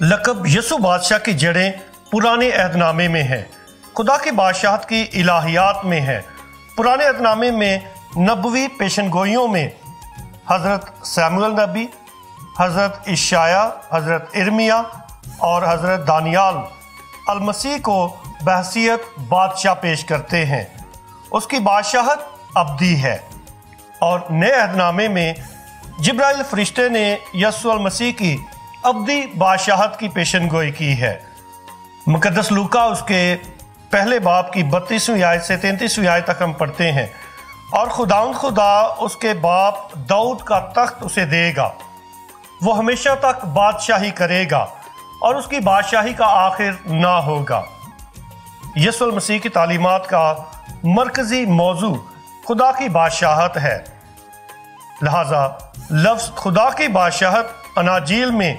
लक़ब यसु बादशाह की जड़ें पुराने अहदनामे में हैं, खुदा की बादशाहत की इलाहियात में है। पुराने अहदनामे में नबवी पेशनगोइयों में हज़रत सैमुअल नबी, हज़रत इशाया, हज़रत इर्मिया और हज़रत दानियाल अल-मसीह को बहसियत बादशाह पेश करते हैं। उसकी बादशाहत अब्दी है। और नए अहदनामे में जिब्राइल फरिश्ते ने यसु अल-मसीह की अब्दी बादशाहत की पेशनगोई की है। मुक़द्दस लूका उसके पहले बाब की 32वीं आयत से 33वीं आयत तक हम पढ़ते हैं। और खुदा उसके बाप दाऊद का तख्त उसे देगा, वो हमेशा तक बादशाही करेगा और उसकी बादशाही का आखिर ना होगा। यसु मसीह की तालीमात का मरकज़ी मौजू खुदा की बादशाहत है। लिहाजा लफ्ज़ खुदा की बादशाहत अनाजील में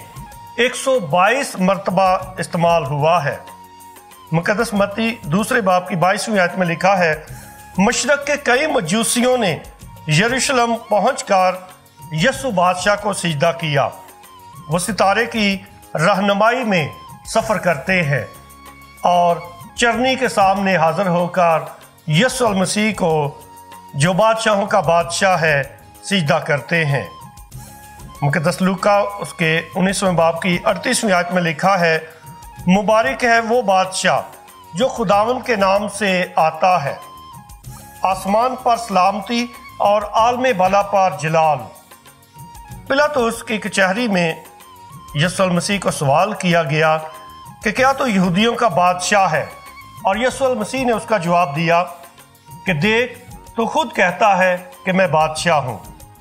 122 मरतबा इस्तेमाल हुआ है। मुक़द्दस मत्ती दूसरे बाब की 22वीं आयत में लिखा है, मशरक़ के कई मजूसियों ने यरूशलेम पहुंचकर यसु बादशाह को सिजदा किया। वो सितारे की रहनुमाई में सफ़र करते हैं और चरनी के सामने हाज़िर होकर यसु मसीह को, जो बादशाहों का बादशाह है, सिजदा करते हैं। मुक़द्दस लूका उसके 19वें बाब की 38वीं आयत में लिखा है, मुबारक है वो बादशाह जो खुदावंद के नाम से आता है, आसमान पर सलामती और आलमे बाला पर जलाल। पिलातुस की कचहरी में यसु मसीह को सवाल किया गया कि क्या तो यहूदियों का बादशाह है, और यसु मसीह ने उसका जवाब दिया कि देख, तो खुद कहता है कि मैं बादशाह हूँ।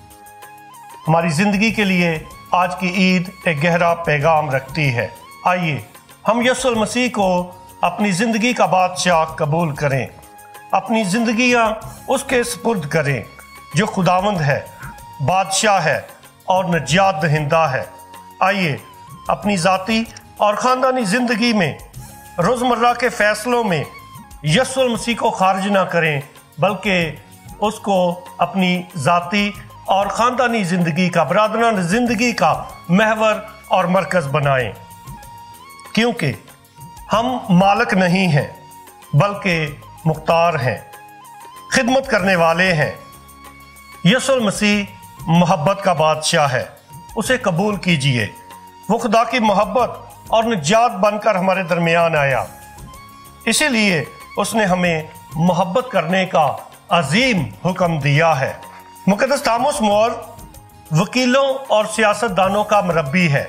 हमारी ज़िंदगी के लिए आज की ईद एक गहरा पैगाम रखती है। आइए हम यसु मसीह को अपनी ज़िंदगी का बादशाह कबूल करें, अपनी ज़िंदगियाँ उसके सुपुर्द करें, जो खुदावंद है, बादशाह है और नजात दहिंदा है। आइए अपनी ज़ाती और ख़ानदानी ज़िंदगी में रोज़मर्रा के फ़ैसलों में यसु मसीह को खारिज ना करें, बल्कि उसको अपनी ज़ाती और ख़ानदानी ज़िंदगी का, बरादराना ज़िंदगी का महवर और मरकज़ बनाएं। क्योंकि हम मालिक नहीं हैं, बल्कि मुख्तार हैं, खिदमत करने वाले हैं। यसु मसीह मोहब्बत का बादशाह है, उसे कबूल कीजिए। वो खुदा की मोहब्बत और निजात बनकर हमारे दरमियान आया, इसीलिए उसने हमें मोहब्बत करने का अजीम हुक्म दिया है। मुक़द्दस थॉमस मोर वकीलों और सियासतदानों का मुरब्बी है।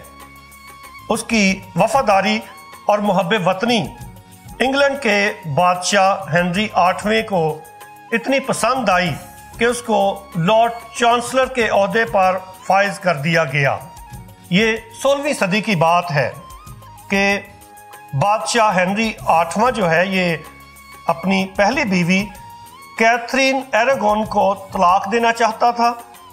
उसकी वफादारी और मुहब्बत वतनी इंग्लैंड के बादशाह हेनरी 8वें को इतनी पसंद आई कि उसको लॉर्ड चांसलर के ओहदे पर फाइज कर दिया गया। ये 16वीं सदी की बात है कि बादशाह हेनरी 8वां जो है, ये अपनी पहली बीवी कैथरीन एरागोन को तलाक देना चाहता था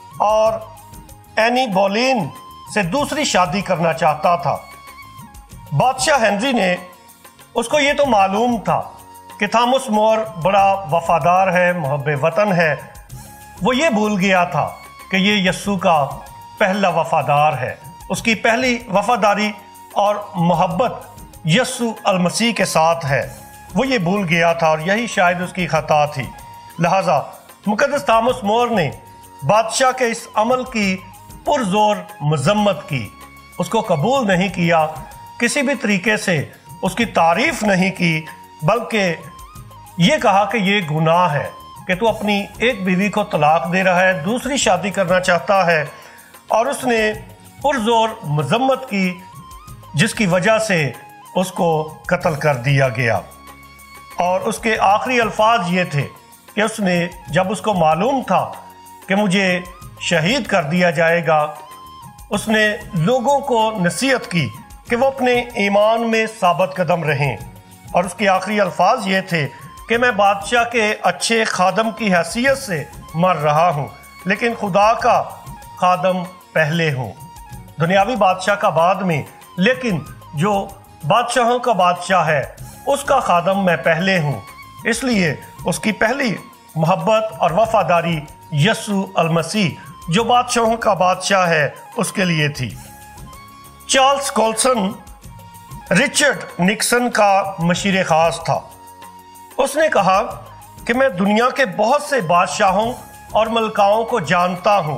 और एनी बोलीन से दूसरी शादी करना चाहता था। बादशाह हेनरी ने, उसको ये तो मालूम था कि थॉमस मोर बड़ा वफादार है, मुहब्बे वतन है। वो ये भूल गया था कि ये यस्सु का पहला वफादार है। उसकी पहली वफादारी और मोहब्बत यस्सु अल-मसीह के साथ है। वो ये भूल गया था और यही शायद उसकी खता थी। लिहाजा मुक़द्दस थॉमस मोर ने बादशाह के इस अमल की पुरजोर मजम्मत की, उसको कबूल नहीं किया, किसी भी तरीके से उसकी तारीफ नहीं की, बल्कि ये कहा कि ये गुनाह है कि तू अपनी एक बीवी को तलाक दे रहा है, दूसरी शादी करना चाहता है। और उसने पुरजोर मजम्मत की, जिसकी वजह से उसको कत्ल कर दिया गया। और उसके आखिरी अल्फाज ये थे कि उसने, जब उसको मालूम था कि मुझे शहीद कर दिया जाएगा, उसने लोगों को नसीहत की कि वो अपने ईमान में साबित कदम रहें। और उसके आखिरी अल्फाज ये थे कि मैं बादशाह के अच्छे खादम की हैसियत से मर रहा हूँ, लेकिन खुदा का खादम पहले हूँ, दुनियावी बादशाह का बाद में, लेकिन जो बादशाहों का बादशाह है उसका खादम मैं पहले हूँ। इसलिए उसकी पहली मोहब्बत और वफादारी यसु अल-मसीह, जो बादशाहों का बादशाह है, उसके लिए थी। चार्ल्स कोल्सन रिचर्ड निक्सन का मशीर खास था। उसने कहा कि मैं दुनिया के बहुत से बादशाहों और मलकाओं को जानता हूं,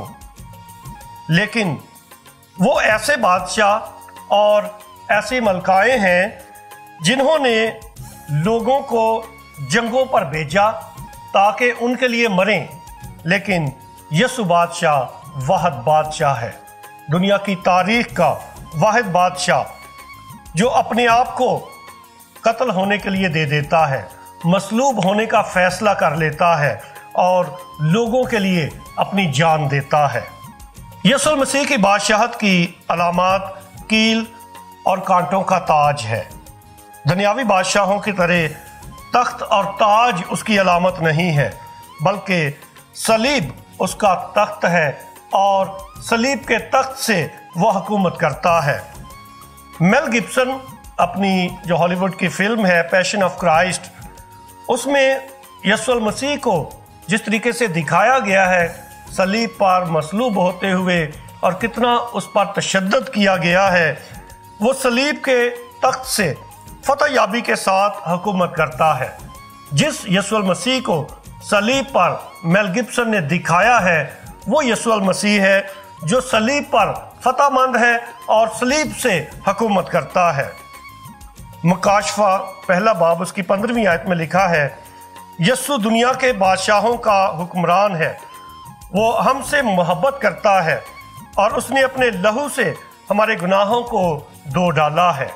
लेकिन वो ऐसे बादशाह और ऐसी मलकाएं हैं जिन्होंने लोगों को जंगों पर भेजा ताकि उनके लिए मरें, लेकिन यसु बादशाह वाहिद बादशाह है, दुनिया की तारीख का वाहिद बादशाह जो अपने आप को कत्ल होने के लिए दे देता है, मसलूब होने का फैसला कर लेता है और लोगों के लिए अपनी जान देता है। यसुल मसीह की बादशाहत की अलामात कील और कांटों का ताज है। दुनियावी बादशाहों की तरह तख्त और ताज उसकी अलामत नहीं है, बल्कि सलीब उसका तख्त है और सलीब के तख्त से वह हुकूमत करता है। मेल गिब्सन अपनी जो हॉलीवुड की फिल्म है पैशन ऑफ क्राइस्ट, उसमें यसुल मसीह को जिस तरीके से दिखाया गया है सलीब पर मसलूब होते हुए और कितना उस पर तशद्दुद किया गया है, वो सलीब के तख्त से फतह याबी के साथ हुकूमत करता है। जिस यसुल मसीह को सलीब पर मेल गिब्सन ने दिखाया है वो यसुल मसीह है जो सलीब पर फतहमंद है और सलीब से हुकूमत करता है। मुकाशफा पहला बाब उसकी 15वीं आयत में लिखा है, यसु दुनिया के बादशाहों का हुक्मरान है, वो हमसे मोहब्बत करता है और उसने अपने लहू से हमारे गुनाहों को धो डाला है।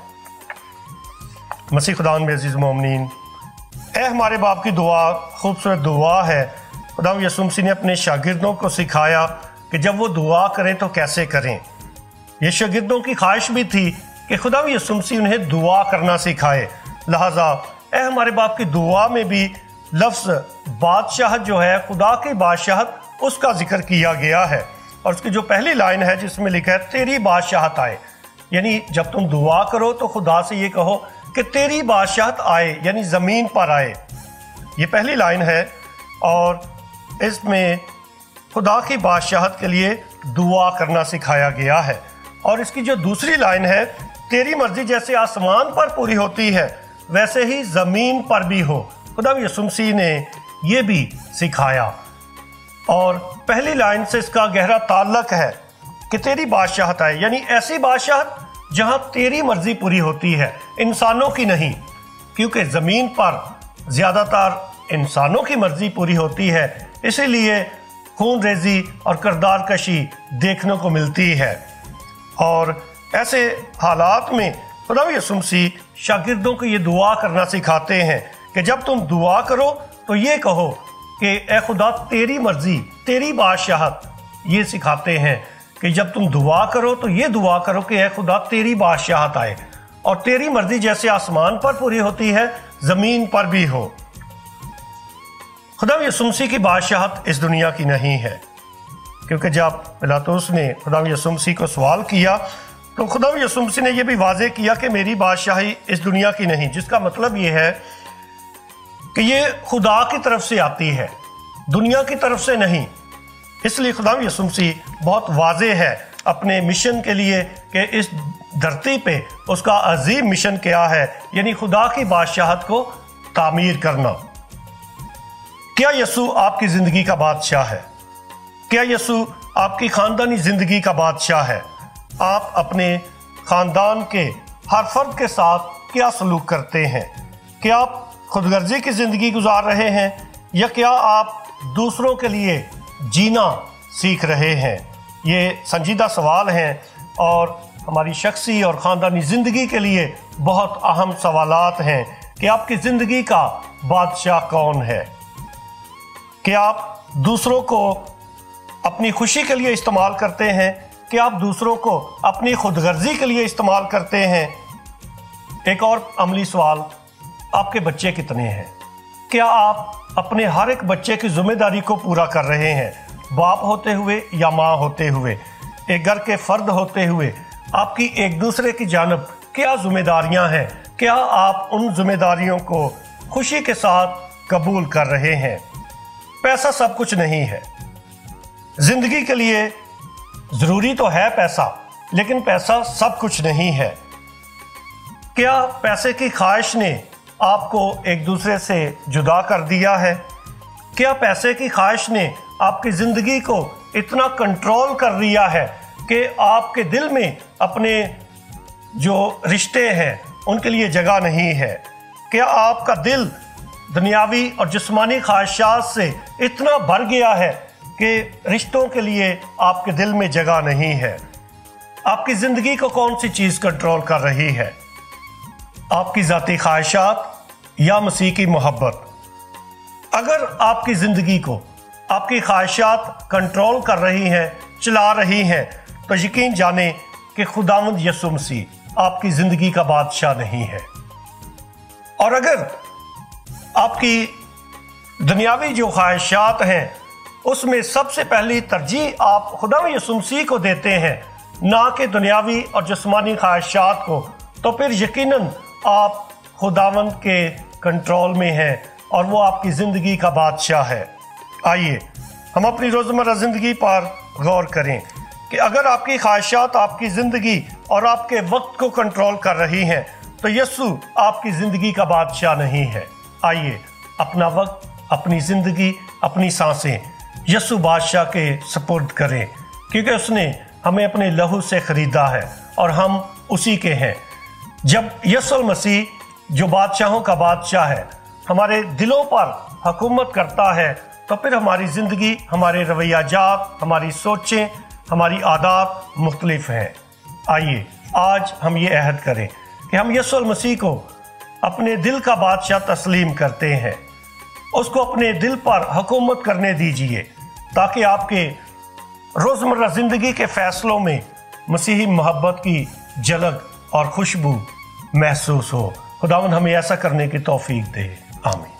मसीह खुदा में अजीज मोमिनीन, ए हमारे बाप की दुआ खूबसूरत दुआ है। खुदा यसु मसीह ने अपने शागिर्दों को सिखाया कि जब वो दुआ करें तो कैसे करें। ये शागिर्दों की ख्वाहिश भी थी कि खुदा यसु मसीह उन्हें दुआ करना सिखाए। लिहाजा ए हमारे बाप की दुआ में भी लफ्ज़ बादशाह जो है खुदा की बादशाहत उसका जिक्र किया गया है और उसकी जो पहली लाइन है जिसमें लिखा है तेरी बादशाहत आए, यानी जब तुम दुआ करो तो खुदा से ये कहो कि तेरी बादशाहत आए, यानी ज़मीन पर आए। ये पहली लाइन है और इसमें खुदा की बादशाहत के लिए दुआ करना सिखाया गया है। और इसकी जो दूसरी लाइन है, तेरी मर्जी जैसे आसमान पर पूरी होती है वैसे ही ज़मीन पर भी हो, खुदा यसु मसीह ने ये भी सिखाया। और पहली लाइन से इसका गहरा ताल्लुक है कि तेरी बादशाहत आए, यानी ऐसी बादशाहत जहां तेरी मर्जी पूरी होती है, इंसानों की नहीं, क्योंकि ज़मीन पर ज़्यादातर इंसानों की मर्जी पूरी होती है, इसीलिए खून रेजी और किरदार कशी देखने को मिलती है। और ऐसे हालात में खुदा यसु मसीह शागिर्दों को ये दुआ करना सिखाते हैं कि जब तुम दुआ करो तो ये कहो कि ए खुदा तेरी मर्जी तेरी बादशाहत, ये सिखाते हैं कि जब तुम दुआ करो तो ये दुआ करो कि ए खुदा तेरी बादशाहत आए और तेरी मर्जी जैसे आसमान पर पूरी होती है ज़मीन पर भी हो। खुदा यसु मसीह की बादशाहत इस दुनिया की नहीं है, क्योंकि जब पिलातुस ने खुदा यसु मसीह को सवाल किया तो खुदा यसु मसीह ने यह भी वाज़ेह किया कि मेरी बादशाही इस दुनिया की नहीं, जिसका मतलब ये है कि ये खुदा की तरफ से आती है, दुनिया की तरफ से नहीं। इसलिए खुदा यसु मसीह बहुत वाज़ेह है अपने मिशन के लिए कि इस धरती पे उसका अजीम मिशन क्या है, यानी खुदा की बादशाहत को तामीर करना। क्या यसु आपकी ज़िंदगी का बादशाह है? क्या यसु आपकी ख़ानदानी ज़िंदगी का बादशाह है? आप अपने ख़ानदान के हर फर्द के साथ क्या सलूक करते हैं? क्या आप खुदगर्जी की ज़िंदगी गुजार रहे हैं या क्या आप दूसरों के लिए जीना सीख रहे हैं? ये संजीदा सवाल हैं और हमारी शख्सी और ख़ानदानी ज़िंदगी के लिए बहुत अहम सवालात हैं कि आपकी ज़िंदगी का बादशाह कौन है? क्या आप दूसरों को अपनी खुशी के लिए इस्तेमाल करते हैं? क्या आप दूसरों को अपनी खुदगर्जी के लिए इस्तेमाल करते हैं? एक और अमली सवाल, आपके बच्चे कितने हैं? क्या आप अपने हर एक बच्चे की जिम्मेदारी को पूरा कर रहे हैं, बाप होते हुए या माँ होते हुए, एक घर के फर्द होते हुए? आपकी एक दूसरे की जानब क्या जिम्मेदारियां हैं? क्या आप उन जिम्मेदारियों को खुशी के साथ कबूल कर रहे हैं? पैसा सब कुछ नहीं है। जिंदगी के लिए ज़रूरी तो है पैसा, लेकिन पैसा सब कुछ नहीं है। کیا پیسے کی خواہش نے آپ کو ایک دوسرے سے جدا کر دیا ہے؟ کیا پیسے کی خواہش نے آپ کی زندگی کو اتنا کنٹرول کر لیا ہے کہ آپ کے دل میں اپنے جو رشتے ہیں ان کے لیے جگہ نہیں ہے؟ کیا آپ کا دل دنیاوی اور جسمانی خواہشات سے اتنا بھر گیا ہے کہ رشتوں کے لیے آپ کے دل میں جگہ نہیں ہے؟ آپ کی زندگی کو کون سی چیز کنٹرول کر رہی ہے؟ آپ کی ذاتی خواہشات یا مسیح کی محبت؟ اگر آپ کی زندگی کو آپ کی خواہشات کنٹرول کر رہی ہیں، چلا رہی ہیں، تو یقین جانیں کہ خداوند یسوع مسیح آپ کی زندگی کا بادشاہ نہیں ہے۔ اور اگر آپ کی دنیاوی جو خواہشات ہیں اس میں سب سے پہلی ترجیح آپ خداوند یسوع مسیح کو دیتے ہیں، نہ کہ دنیاوی اور جسمانی خواہشات کو، تو پھر یقیناً آپ خداوند کے کنٹرول میں ہیں اور وہ آپ کی زندگی کا بادشاہ ہے۔ آئیے ہم اپنی روزمرہ زندگی پر غور کریں کہ اگر آپ کی خواہشات آپ کی زندگی اور آپ کے وقت کو کنٹرول کر رہی ہیں تو یسوع آپ کی زندگی کا بادشاہ نہیں ہے۔ آئیے اپنا وقت، اپنی زندگی، اپنی سانسیں یسوع بادشاہ کے سپرد کریں، کیونکہ اس نے ہمیں اپنے لہو سے خریدا ہے اور ہم اسی کے ہیں۔ جب یسوع مسیح جو بادشاہوں کا بادشاہ ہے ہمارے دلوں پر حکومت کرتا ہے تو پھر ہماری زندگی، ہمارے رویہ جات، ہماری سوچیں، ہماری عادات مختلف ہیں۔ آئیے آج ہم یہ عہد کریں کہ ہم یسوع مسیح کو اپنے دل کا بادشاہ تسلیم کرتے ہیں، اس کو اپنے دل پر حکومت کرنے دیجئے تاکہ آپ کے روزمرہ زندگی کے فیصلوں میں مسیحی محبت کی جھلک اور خوشبو محسوس ہو۔ خداوند ہمیں ایسا کرنے کی توفیق دے، آمین۔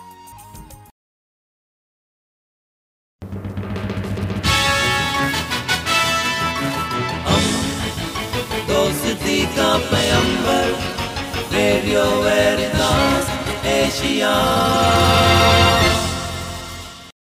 دوستی کا پیمبر، ریڈیو ویریتاس ایشیا۔